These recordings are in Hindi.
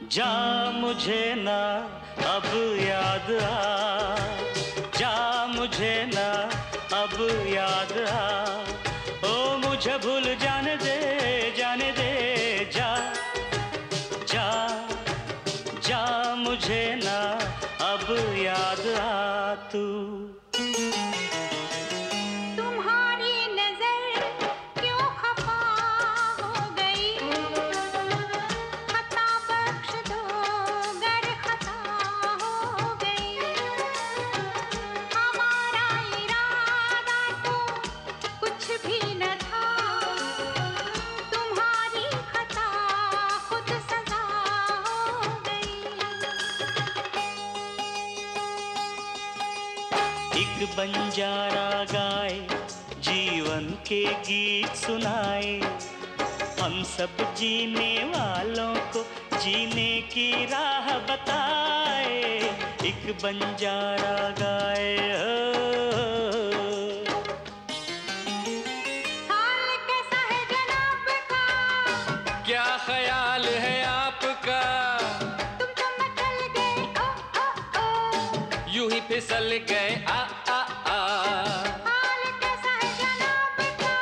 जा मुझे ना अब याद आ, जा मुझे ना अब याद आ, ओ मुझे भूल जाने दे, जाने दे, जा जा जा मुझे ना अब याद आ तू। तुम्हारी नजर क्यों खफा हो गई, खता बख्श दो गर खता हो गई, हमारा इरादा तो कुछ भी न था, तुम्हारी खता खुद सजा हो गई। एक बंजारा गाए जीवन के गीत सुनाए, हम सब जीने वालों को जीने की राह बताए। एक बंजारा गाए हाल कैसा है जनाब का, क्या ख्याल है आपका, तुम तो मचल गए ओ ओ ओ, यूं ही फिसल गए आ आ आ। हाल कैसा है जनाब का,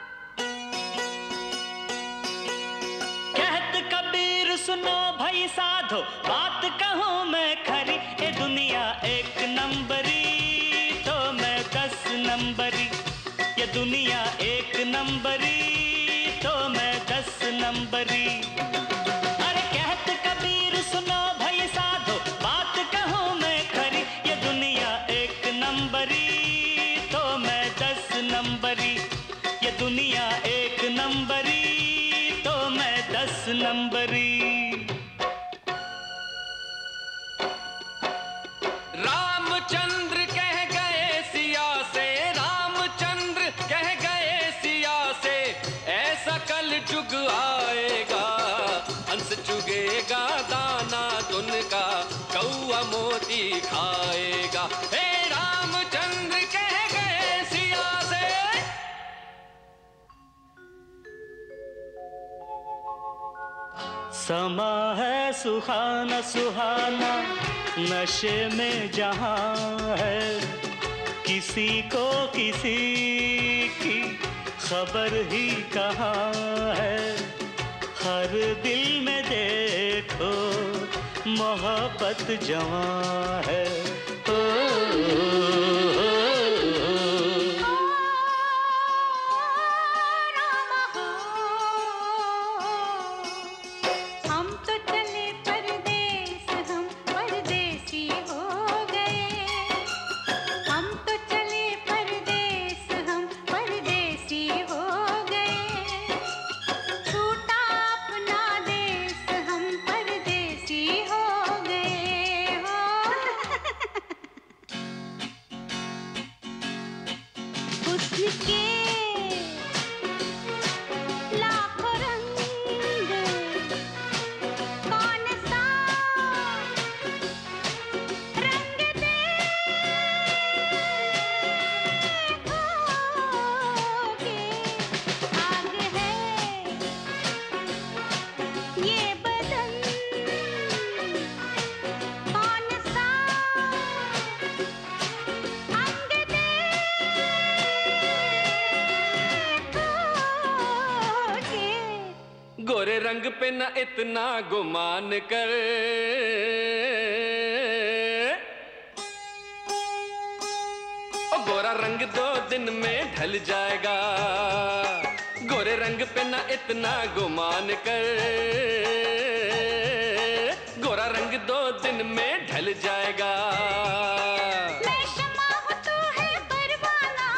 कहत कबीर सुनो भाई साधो, बात कहूँ मैं खरी, ये दुनिया एक नंबरी तो मैं 10 नंबरी, ये दुनिया एक नंबरी तो मैं 10 नंबरी। अरे कहत कबीर सुनो भाई साधो, बात कहूँ मैं खरी, ये दुनिया एक नंबरी तो मैं 10 नंबरी, ये दुनिया एक नंबरी तो मैं 10 नंबरी। रामचंद्र कह गए सिया से, रामचंद्र कह गए सिया से, ऐसा कल जुग आएगा, हंस चुगेगा दाना दुन का, कौआ मोती खाएगा। हे रामचंद्र कह गए सिया से। समा है सुहाना सुहाना, नशे में जहां है, किसी को किसी की खबर ही कहाँ है, हर दिल में देखो मोहब्बत जवां है। रामा हो, हम तो चले परदेस, हम परदेसी हो गए, हम तो चले परदेस, हम परदेसी हो गए, छूटा अपना देश, हम परदेसी हो गए हो। उसके लाखों रंग, कौन सा रंग देखोगे, आग है ये बदन, कौन सा अंग देखोगे। गोरे रंग पे न इतना गुमान कर, ओ गोरा रंग 2 दिन में ढल जाएगा, गोरे रंग पे न इतना गुमान कर, गोरा रंग 2 दिन में ढल जाएगा। मैं शमा हूँ तू है परवाना,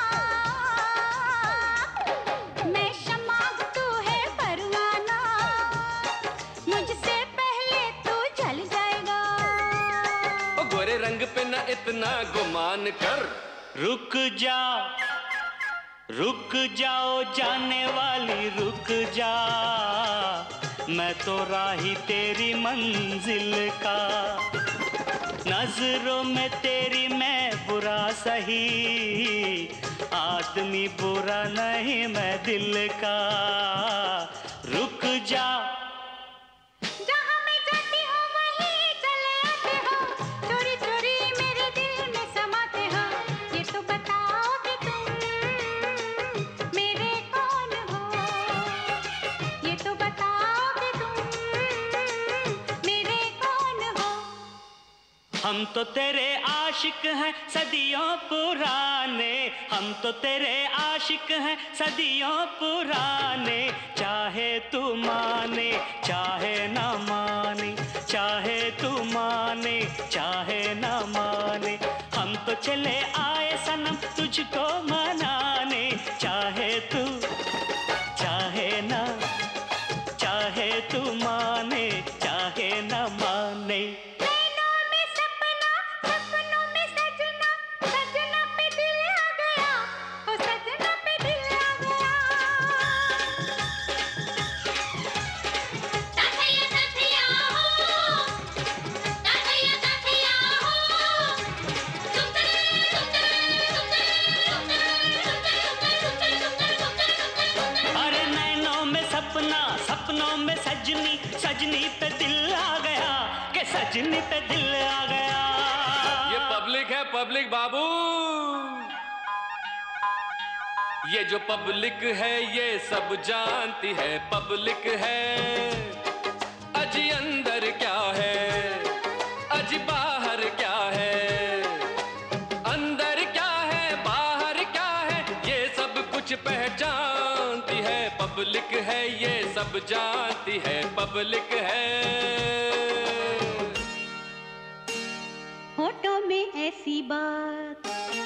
मैं शमा हूँ तू है परवाना, मुझसे पहले तू जल जाएगा। ओ गोरे रंग पे न इतना गुमान कर। रुक जा, रुक जाओ जाने वाली रुक जा, मैं तो राही तेरी मंजिल का, नजरों में तेरी मैं बुरा सही, आदमी बुरा नहीं मैं दिल का। रुक जा, जहाँ मैं जाती हूँ हम तो तेरे आशिक हैं सदियों पुराने, हम तो तेरे आशिक हैं सदियों पुराने। चाहे तू माने चाहे ना माने, चाहे तू माने चाहे ना माने, हम तो चले आए सनम तुझको मनाने। चाहे तू चाहे ना, चाहे तू माने चाहे ना माने। नैनों में सपना, सपनों में सजना, सजना पे दिल आ गया, ओ सजना पे दिल आ गया। साथिया साथिया हो, साथिया साथिया हो, तुम अरे नैनों में सपना, सपनों में सजनी, सजनी पे दिल आ गया, के सजनी पे दिल आ गया। ये पब्लिक है पब्लिक बाबू, ये जो पब्लिक है ये सब जानती है पब्लिक है। अजी अंदर क्या है, अजी बाहर क्या है, अंदर क्या है बाहर क्या है, ये सब कुछ पहचानती है पब्लिक है, ये सब जानती है पब्लिक है। होठों में ऐसी बात,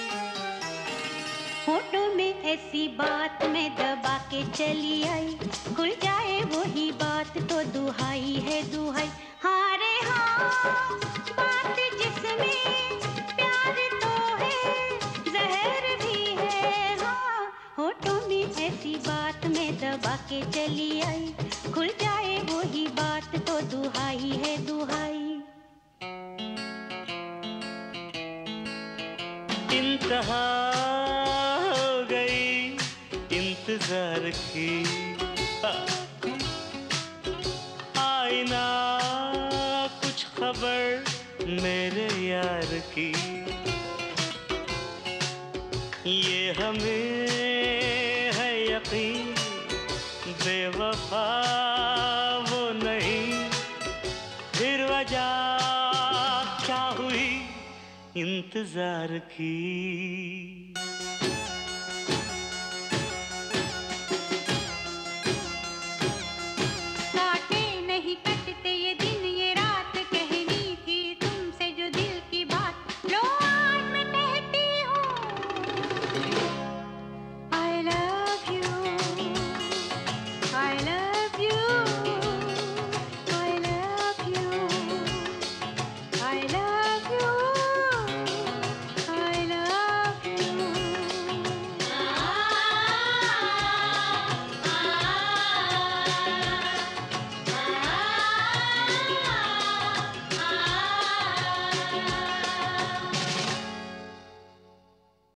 होठों में ऐसी बात मैं दबा के चली आई, खुल जाए वही बात तो दुहाई है दुहाई। हाँ रे हाँ, बात जिसमें प्यार तो है जहर भी है। हाँ, होठों में ऐसी बात मैं दबा के चली आई, खुल जाए वही बात तो दुहाई है दुहाई। इंतहा हो गई इंतजार की, आई ना कुछ खबर मेरे यार की। ये हमें है यकीन बेवफा वो नहीं, फिर वजह क्या हुई इंतजार की।